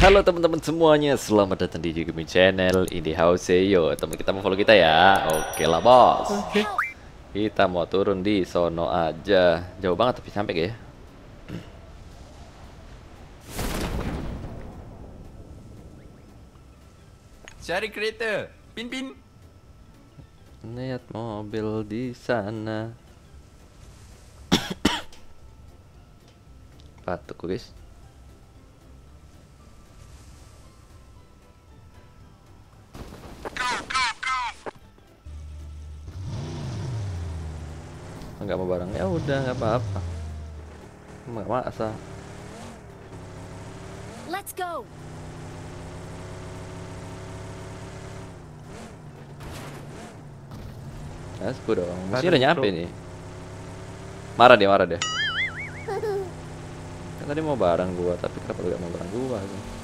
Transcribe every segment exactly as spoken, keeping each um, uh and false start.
Halo teman-teman semuanya, selamat datang di Jigumi Channel. Ini Hauseyo. Teman kita mau follow kita ya. Oke lah bos. Oke. Kita mau turun di sono aja. Jauh banget tapi sampai ya. Cari kereta. Pin pin. Lihat mobil di sana. Batuk guys. Nggak mau bareng ya udah nggak apa-apa. Nggak maksa. Let's go. Gasku dong. Mesti udah nyampe nih. Marah dia, marah dia. Kan tadi mau bareng gua, tapi kenapa lu gak mau bareng gua?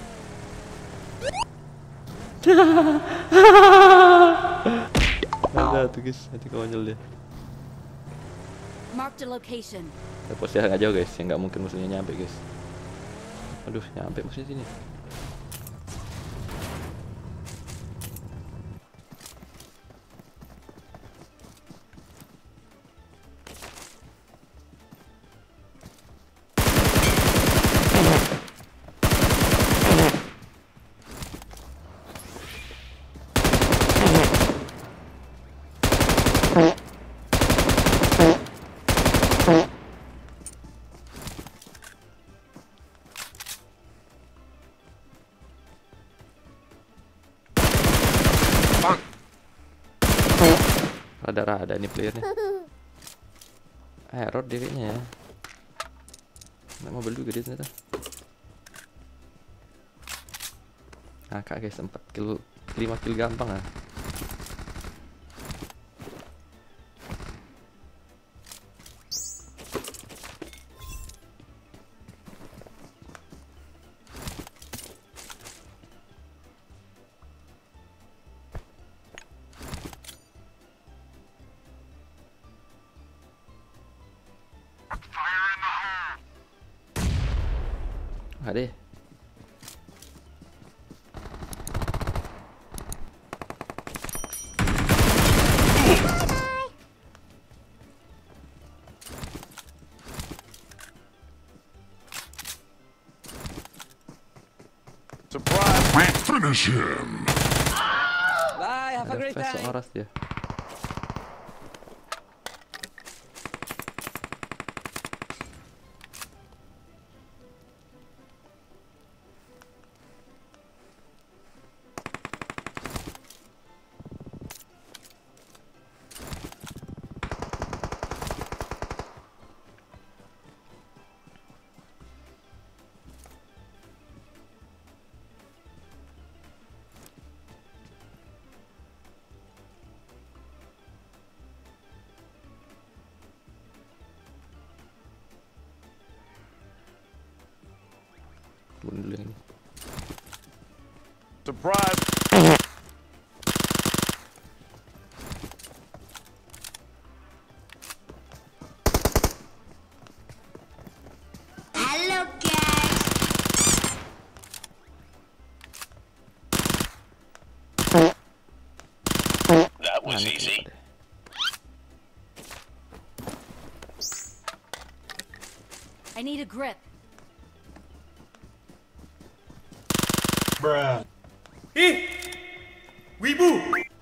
Ada tuh guys, nanti konyol dia. Mark the location. Ya, posnya nggak jauh guys, ya nggak mungkin musuhnya nyampe guys. Aduh, nyampe musuhnya sini. Rada-rada nih playernya. Error dia kayaknya ya. Nggak mobil juga dia ternyata. Ngakak guys, empat kill, lima kill gampang ah. Ada. Surprise! Finish him! Bye, have a Ada great flash time. seoras dia. Bunuh dulu yang ini. Surprise! Hello guys. That was Nah, ini easy. kenapa deh. I need a grip. Bruh. Ih, wibu.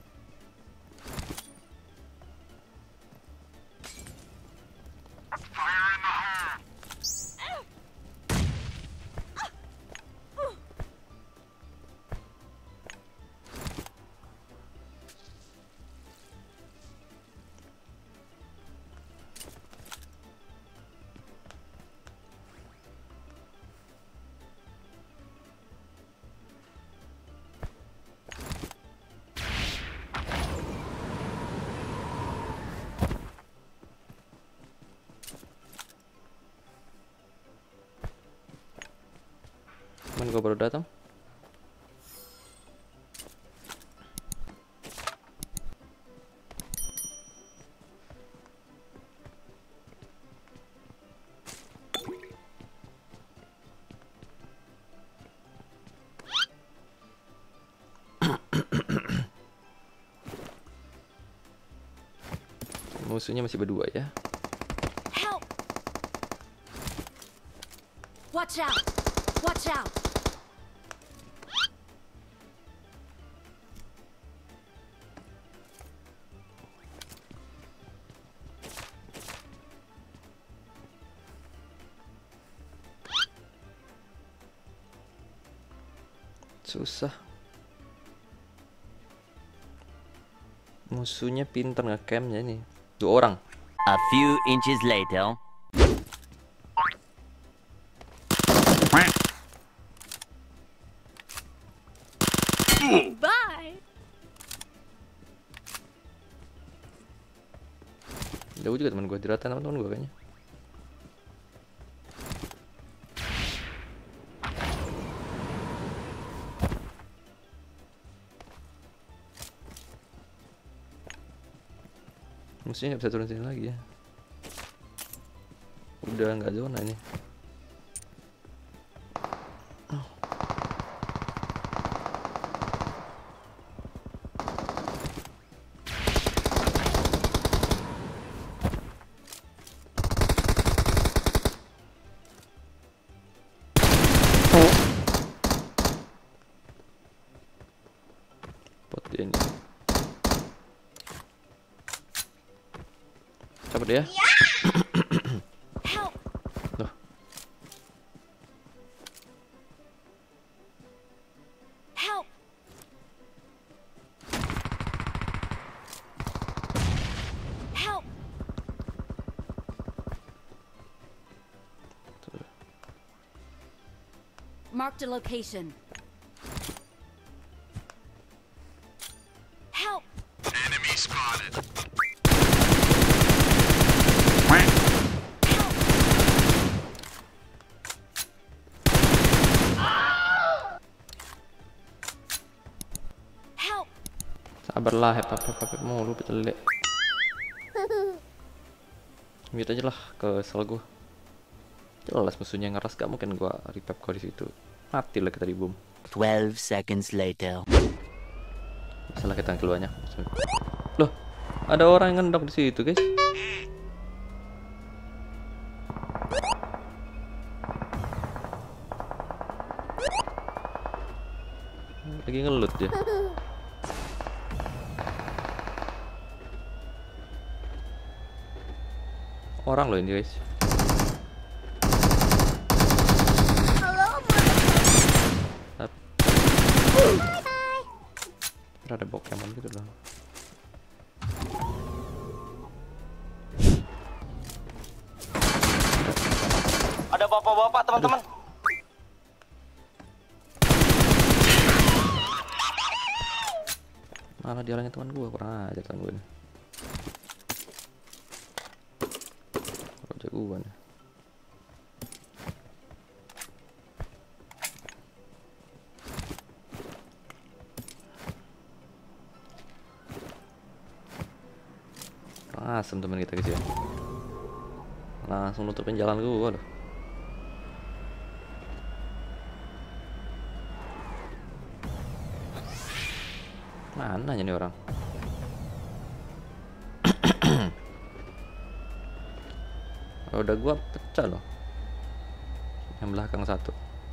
Cuman gua baru datang. Musuhnya masih berdua ya. Help! Watch out! Watch out! Susah. Musuhnya pinter nge-campnya nih. Dua orang. A few inches later. Bye! Jauh juga teman gue, dirata teman-teman gue kayaknya. Musuhnya nggak bisa turun sini lagi ya. Udah nggak zona ini. Oh. Pot dia ini. Cabut dia. Help! Loh. Help! Help! Marked a location. Help! Enemy spotted. Help! Sabarlah, hep hep hep hep mulu pecelek. Mute aja lah, kesel gue. Jelas musuhnya ngeras, gak mungkin gua revive kau di situ. Mati lah kita di boom. Twelve seconds later. Salah kita keluarnya. Loh, ada orang yang ngendok di situ, guys. Lagi ngelut dia. Orang loh ini, guys. Ada Pokemon gitu loh. Ada bapak-bapak teman-teman. Malah dialangin teman gua, kurang aja teman gua ini. Kok jagoan ya. Asem teman kita guys ya. Langsung nutupin jalan gua loh. Mana nih orang? Roda gua pecah loh. Yang belakang satu.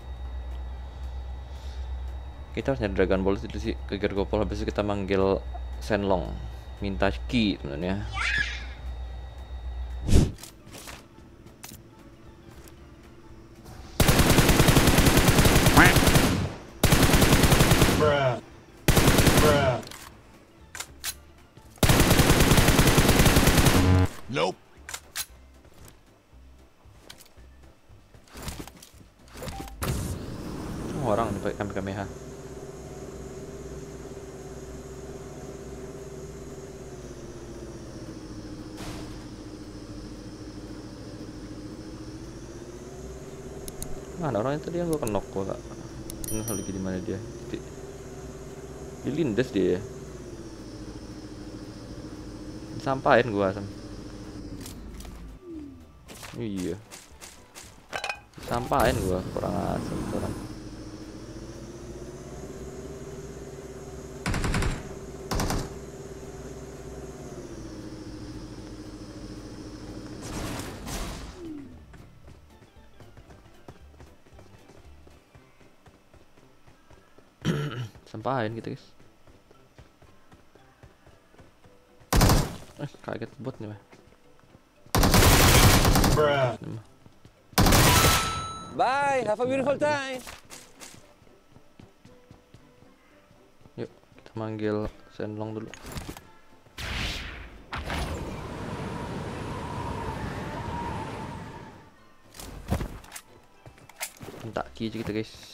Kita harus nyari Dragon Ball itu sih ke Gergopol, habis itu kita manggil Shenlong. Minta ki teman-teman ya. Nope. Oh, orang nih pakai kamera kamera. Mana orang itu dia, gua kenok gua kak. Nggak lagi di mana dia? Di, di lindes dia. Sampain gua asam. Iya. Sampain gua, kurang asam orang. Sampahin gitu guys. Eh, kaget bot nih mah. Bye, have a beautiful time. Yuk kita manggil Shenlong dulu. Minta key aja kita guys.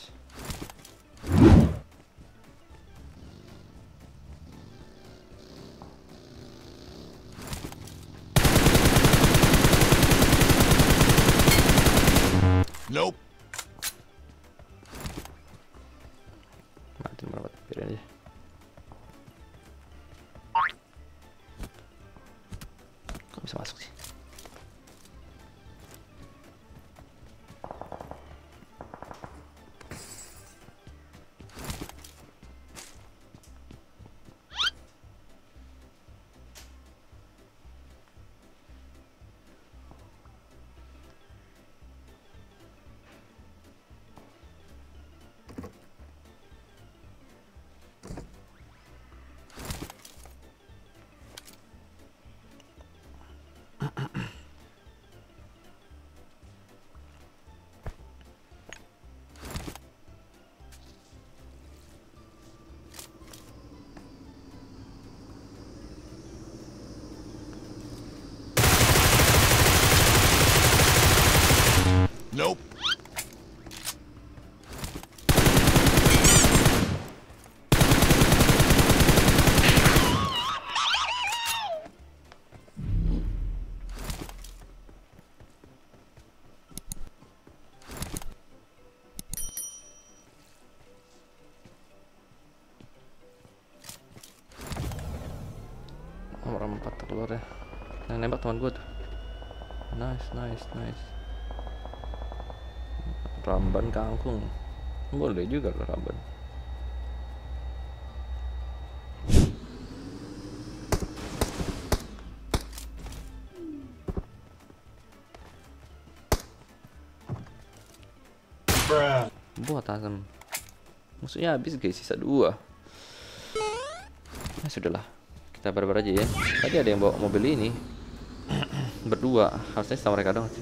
Nope. Mati merawat pikiran aja. Kok bisa masuk sih? Nope. Nomor empat keluar ya. Yang nembak teman gue tuh. Nice, nice, nice. Ramban kangkung. Boleh juga loh ramban. Buat asem. Musuhnya habis guys, sisa dua. Ya sudahlah, kita barbar aja ya. Tadi ada yang bawa mobil ini berdua, harusnya sama mereka dong sih.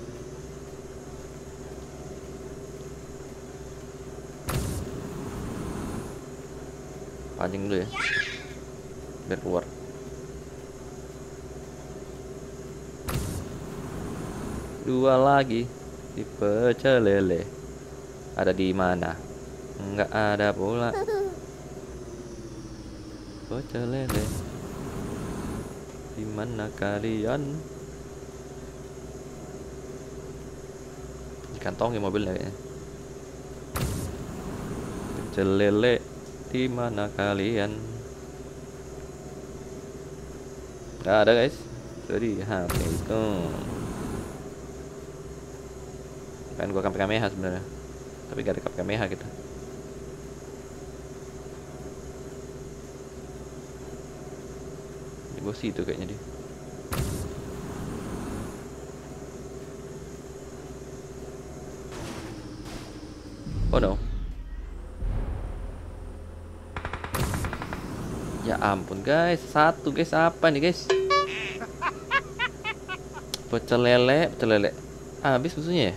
Pancing dulu ya, biar keluar. Dua lagi di pecel lele. Ada di mana? Enggak ada pula. Pecel lele. Di mana kalian? Dikantongi mobilnya kayaknya. Pecel lele. Di mana kalian? Gak ada guys. Jadi H P itu. Pengen gua kamera Kameha sebenarnya, tapi gak ada kamera Kameha gitu. Di bos itu kayaknya dia. Oh no. Ya ampun guys, satu guys, apa nih guys? Pecel lele, pecel lele. Habis musuhnya ya?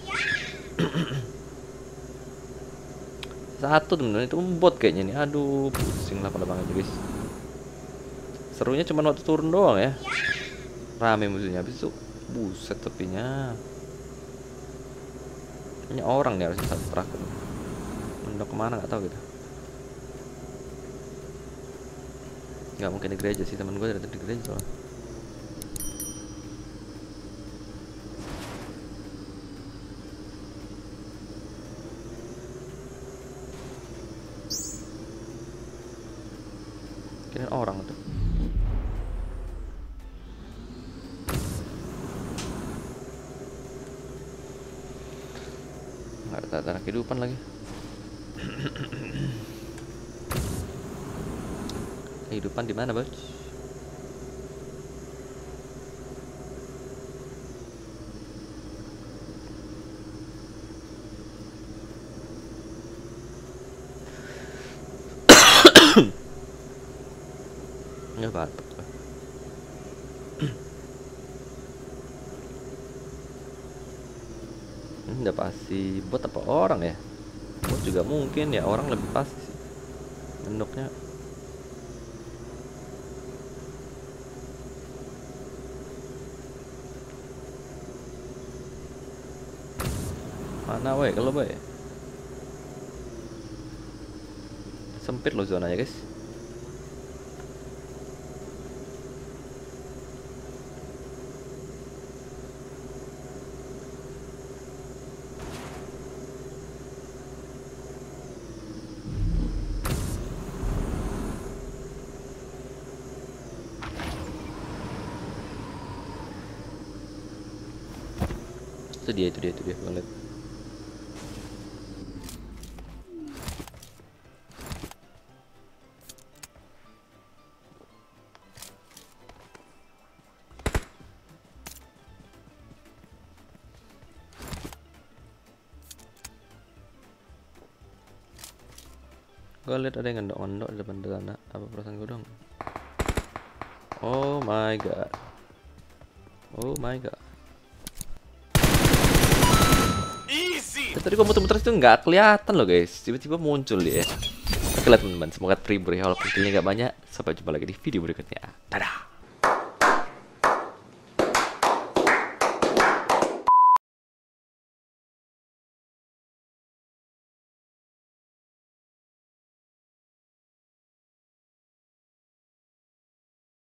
Satu temen-temen, itu bot kayaknya nih. Aduh, pusing lah pada banget guys. Serunya cuma waktu turun doang ya. Rame musuhnya, habis itu buset tepinya. Ini orang nih harusnya satu terakhir. Mendak kemana nggak tahu gitu. Nggak mungkin di gereja sih, teman gue dari di gereja soalnya. Kirain orang tuh. Nggak ada tanda kehidupan lagi. Kehidupan di mana, Bos? Hmm, udah pasti bot apa orang ya? Bot juga mungkin ya, orang lebih pasti sih. Bentuknya. Mana weh kalau boy? Sempit loh zonanya guys. Itu dia, itu dia, itu dia, gue liat. Gue liat ada yang ngendok-ngendok di depan sana. Apa perasaan gue dong? Oh my god. Oh my god. Easy. Ya, tadi gua muter-muter itu nggak kelihatan loh guys, tiba-tiba muncul dia. Oke lah teman-teman, semoga terhibur ya walaupun kayaknya nggak banyak. Sampai jumpa lagi di video berikutnya. Dadah.